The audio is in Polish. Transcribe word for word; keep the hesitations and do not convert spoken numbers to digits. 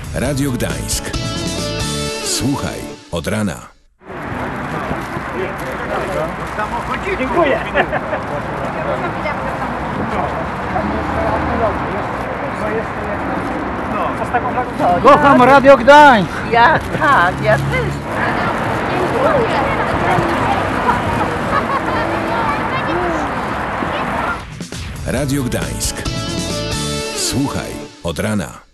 Radio Gdańsk. Słuchaj od rana. Dziękuję. Kocham Radio Gdańsk. Ja tak, ja też. Radio Gdańsk. Słuchaj od rana.